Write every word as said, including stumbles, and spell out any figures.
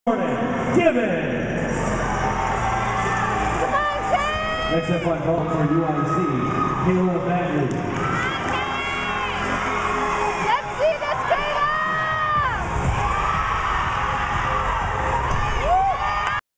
Given. Next up on call for U I C, Kayla Baddeley.